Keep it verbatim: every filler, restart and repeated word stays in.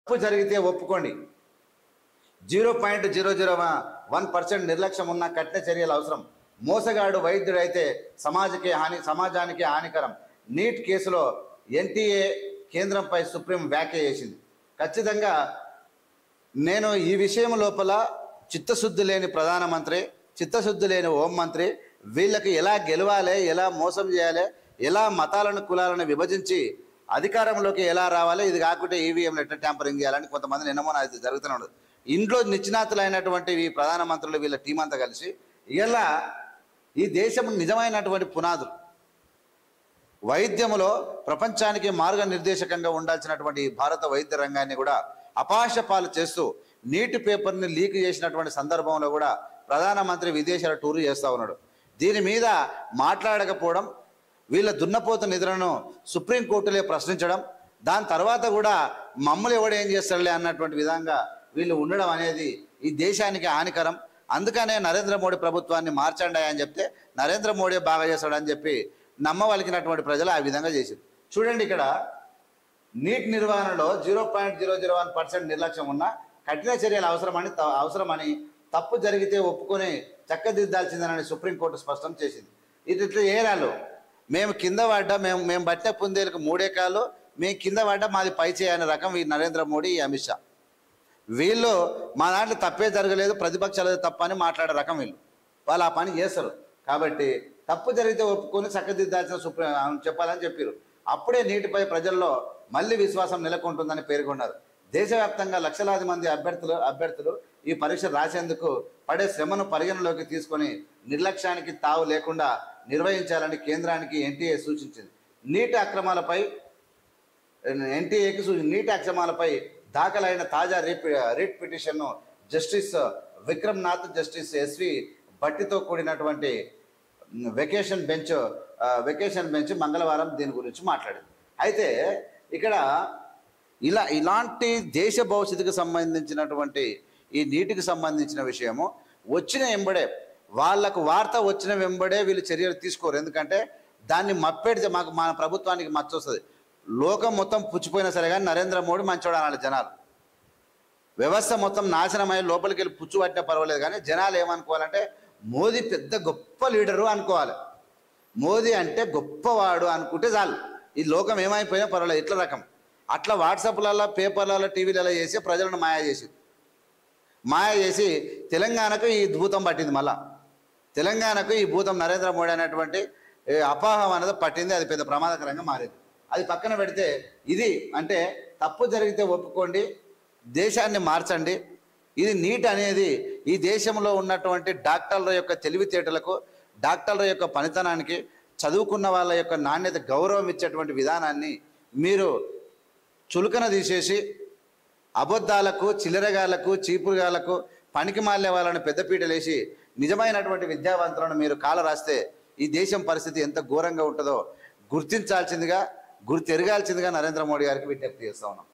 తప్పు జరిగితే ఒప్పుకోండి. Zero point zero zero one percent నిర్లక్ష్యం ఉన్న కఠిన చర్యలు అవసరం. మోసగాడు వైద్యుడైతే సమాజకి హాని సమాజానికి హానికరం. నీట్ కేసులో ఎన్టీఏ కేంద్రంపై సుప్రీం వ్యాఖ్య చేసింది. ఖచ్చితంగా నేను ఈ విషయం లోపల చిత్తశుద్ధి లేని ప్రధానమంత్రి, చిత్తశుద్ధి లేని హోంమంత్రి, వీళ్ళకి ఎలా గెలవాలి, ఎలా మోసం చేయాలి, ఎలా మతాలను కులాలను విభజించి అధికారంలోకి ఎలా రావాలి, ఇది కాకుంటే ఈవీఎంలు ఎట్లా ట్యాంపరింగ్ చేయాలని కొంతమంది నిన్నమో అది జరుగుతూనే ఉండదు. ఇంట్లో నిచ్చినాతులైనటువంటి ఈ ప్రధానమంత్రులు వీళ్ళ టీం అంతా కలిసి ఇలా ఈ దేశం నిజమైనటువంటి పునాదులు వైద్యములో ప్రపంచానికి మార్గనిర్దేశకంగా ఉండాల్సినటువంటి భారత వైద్య రంగాన్ని కూడా అపాశపాలు చేస్తూ నీటి పేపర్ని లీక్ చేసినటువంటి సందర్భంలో కూడా ప్రధానమంత్రి విదేశాల టూర్ చేస్తూ ఉన్నాడు. దీని మీద మాట్లాడకపోవడం, వీళ్ళ దున్నపోతు నిధులను సుప్రీంకోర్టులే ప్రశ్నించడం, దాని తర్వాత కూడా మమ్మల్ని ఎవడేం చేస్తాడులే అన్నటువంటి విధంగా వీళ్ళు ఉండడం అనేది ఈ దేశానికి హానికరం. అందుకనే నరేంద్ర మోడీ ప్రభుత్వాన్ని మార్చండి అని చెప్తే నరేంద్ర మోడీ బాగా చేస్తాడని చెప్పి నమ్మవలికినటువంటి ప్రజలు ఆ విధంగా చేశారు. చూడండి, ఇక్కడ నీట్ నిర్వహణలో zero point zero zero one percent నిర్లక్ష్యం ఉన్న కఠిన చర్యలు అవసరమని అవసరమని తప్పు జరిగితే ఒప్పుకొని చక్కదిద్దాల్సిందేనని సుప్రీంకోర్టు స్పష్టం చేసింది. ఇది ఇట్లా ఏరాలు మేము కింద పడ్డా మేము మేము బట్టే పుందేలకు మూడే కాళ్ళు, మేము కింద పడ్డా మాది పై చేయని రకం ఈ నరేంద్ర మోడీ, ఈ అమిత్ షా. వీళ్ళు మా దాంట్లో తప్పే జరగలేదు, ప్రతిపక్షాలది తప్పని మాట్లాడే రకం వీళ్ళు. వాళ్ళు ఆ పని చేస్తారు. కాబట్టి తప్పు జరిగితే ఒప్పుకొని చక్కదిద్దాల్సిన సుప్రీం చెప్పాలని చెప్పారు. అప్పుడే నీటిపై ప్రజల్లో మళ్ళీ విశ్వాసం నెలకొంటుందని పేర్కొన్నారు. దేశవ్యాప్తంగా లక్షలాది మంది అభ్యర్థులు అభ్యర్థులు ఈ పరీక్ష రాసేందుకు పడే శ్రమను పరిగణలోకి తీసుకొని నిర్లక్ష్యానికి తావు లేకుండా నిర్వహించాలని కేంద్రానికి ఎన్టీఏ సూచించింది. నీటి అక్రమాలపై ఎన్టీఏకి నీటి అక్రమాలపై దాఖలైన తాజా రిట్ రిట్ పిటిషన్ను జస్టిస్ విక్రమ్నాథ్, జస్టిస్ ఎస్వి భట్టితో కూడినటువంటి వెకేషన్ బెంచ్ వెకేషన్ బెంచ్ మంగళవారం దీని గురించి మాట్లాడింది. అయితే ఇక్కడ ఇలా ఇలాంటి దేశ భవిష్యత్తుకు సంబంధించినటువంటి ఈ నీటికి సంబంధించిన విషయము వచ్చిన వెంబడే వాళ్ళకు వార్త వచ్చిన వెంబడే వీళ్ళు చర్యలు తీసుకోరు. ఎందుకంటే దాన్ని మప్పెడితే మాకు మన ప్రభుత్వానికి మచ్చ వస్తుంది. లోకం మొత్తం పుచ్చిపోయినా సరే కానీ నరేంద్ర మోడీ మంచోడు అనాలి జనాలు. వ్యవస్థ మొత్తం నాశనమై లోపలికి వెళ్ళి పుచ్చు పట్టినా పర్వాలేదు, కానీ జనాలు ఏమనుకోవాలంటే మోదీ పెద్ద గొప్ప లీడరు అనుకోవాలి. మోదీ అంటే గొప్పవాడు అనుకుంటే చాలు, ఈ లోకం ఏమైపోయినా పర్వాలేదు. ఇట్లా రకం అట్లా వాట్సాప్లలో, పేపర్లలో, టీవీలలో చేసి ప్రజలను మాయా చేసి మాయా చేసి తెలంగాణకు ఈ భూతం పట్టింది. మళ్ళా తెలంగాణకు ఈ భూతం నరేంద్ర మోడీ అనేటువంటి అపాహం అనేది పట్టింది. అది పెద్ద ప్రమాదకరంగా మారింది. అది పక్కన పెడితే ఇది అంటే తప్పు జరిగితే ఒప్పుకోండి, దేశాన్ని మార్చండి. ఇది నీట్ అనేది ఈ దేశంలో ఉన్నటువంటి డాక్టర్ల యొక్క తెలివితేటలకు, డాక్టర్ల యొక్క పనితనానికి, చదువుకున్న వాళ్ళ యొక్క నాణ్యత గౌరవం ఇచ్చేటువంటి విధానాన్ని మీరు చులకన తీసేసి అబద్ధాలకు, చిల్లరగాళ్లకు, చీపురుగాళ్లకు, పనికి మాలే వాళ్ళని పెద్దపీటలేసి నిజమైనటువంటి విద్యావంతులను మీరు కాల రాస్తే ఈ దేశం పరిస్థితి ఎంత ఘోరంగా ఉంటుందో గుర్తించాల్సిందిగా, గుర్తెరగాల్సిందిగా నరేంద్ర మోడీ గారికి విజ్ఞప్తి చేస్తా ఉన్నాం.